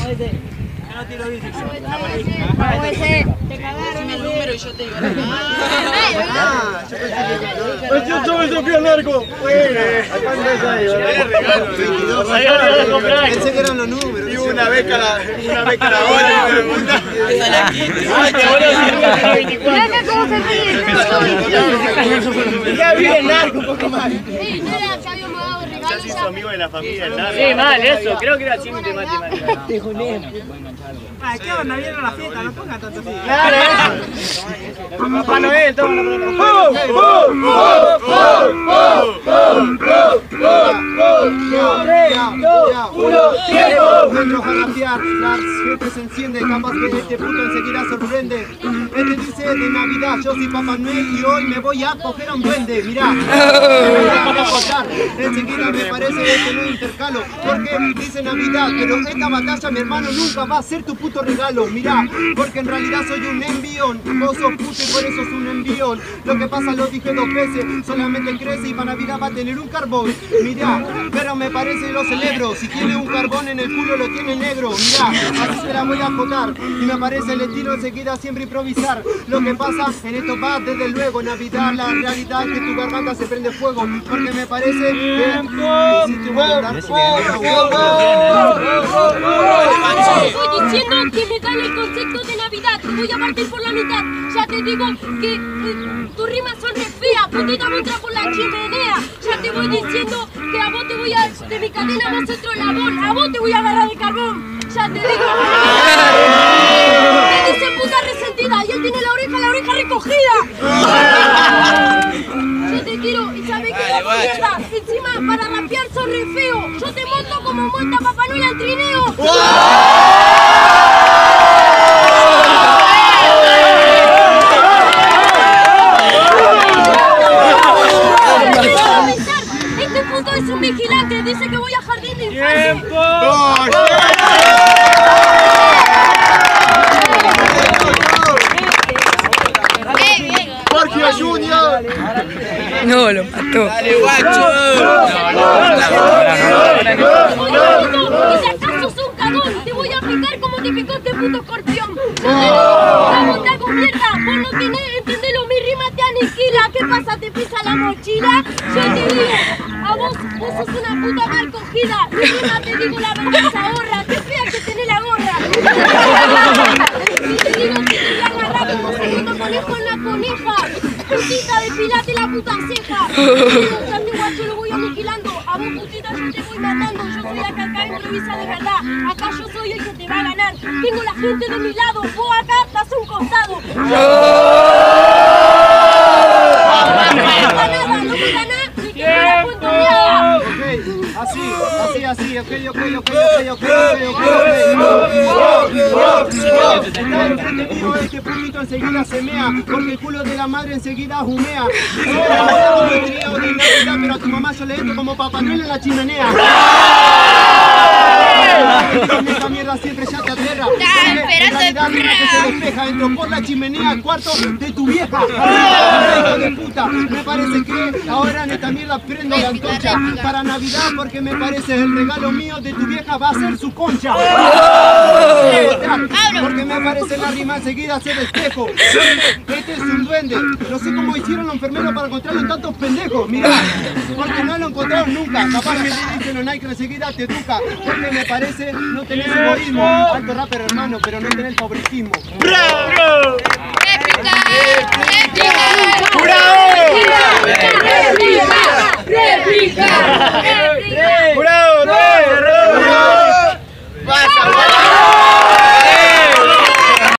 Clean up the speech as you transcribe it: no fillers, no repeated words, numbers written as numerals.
No tiro bici. Te cagaron el número y yo te digo. Yo me fui al narco. Pensé que eran los números. Y una beca la hora. Esa la quinta. Ya viene el narco un poco más. Ya se hizo amigo de la familia del narco. Sí, mal, eso. Creo que era simple de matemáticas. Te jodemos. ¿Qué onda? Vieron la fiesta, no pongan tanto así. Claro. Papá Noel, toma la Nuestro jalapear, la gente se enciende, capaz que este puto enseguida sorprende. Este dice de Navidad, yo soy Papá Noel y hoy me voy a coger a un duende. Mirá, enseguida me parece este nuevo intercalo, porque dice Navidad, pero esta batalla mi hermano nunca va a ser tu puto regalo. Mirá, porque en realidad soy un envión, vos sos puto y por eso es un envión. Lo que pasa lo dije 2 veces, solamente crece y para Navidad va a tener un carbón. Mirá, pero me parece y lo celebro, si tiene un carbón en el culo lo tiene negro. Mirá, así se la voy a jotar y me parece el estilo enseguida siempre improvisar. Lo que pasa en esto va desde luego Navidad, la realidad es que tu garganta se prende fuego, porque me parece que hiciste un Estoy diciendo que me gana el concepto de Navidad, te voy a partir por la mitad. Ya te digo que tus rimas son re feas, putita me entra por la chimenea. Ya te voy diciendo que a vos te voy a, de mi cadena más otro labón, a vos te voy a agarrar el carbón. Ya te digo. Me dice puta resentida y él tiene la oreja recogida. Yo te quiero y sabes que la mierda, encima para rapear sos re feo. Yo te monto como monta Papá Noel al trineo. Este puto es un vigilante, dice que voy a jardín de infancia. Jorge Junior. No, lo mató. Dale, guacho. Y si acaso sos un cagón, te voy a picar como te picó este puto escorpión. Yo te digo, vamos, te hago mierda, vos no tenés, entendelo, mi rima te aniquila. ¿Qué pasa? ¿Te pisa la mochila? Yo te digo, a vos sos una puta mal cogida. Mi rima te digo la verdad, esa gorra, qué fea que tenés la gorra. Y te digo que te voy a agarrar como segundo conejo en la coneja. Putita, depilate la puta ceja. Este guacho lo voy aniquilando. A vos, putita, yo te voy matando. Yo soy la que acá improvisa de verdad. Acá yo soy el que te va a ganar. Tengo la gente de mi lado. Vos acá estás a un costado. No me ganás, ni que no la cuento nada. Así, ok. Este putito enseguida se mea, porque el culo de la madre enseguida humea. Pero a tu mamá yo le entro como Papá Noel en la chimenea. Esta mierda siempre ya te aterra. En realidad mira que se despeja, entro por la chimenea al cuarto de tu vieja. Hijo de puta, me parece que ahora en esta mierda prendo la antorcha para Navidad, porque me parece el regalo mío de tu vieja va a ser su concha. Porque me parece la rima enseguida ser espejo. Este es un duende. No sé cómo hicieron los enfermeros para encontrarlo en tantos pendejos. Mirá, porque no lo encontraron nunca. Capaz que te dicen los Nike enseguida te educa. Porque me parece no tenés egoísmo. Alto rapper hermano, pero no tenés favoritismo. ¡Bravo!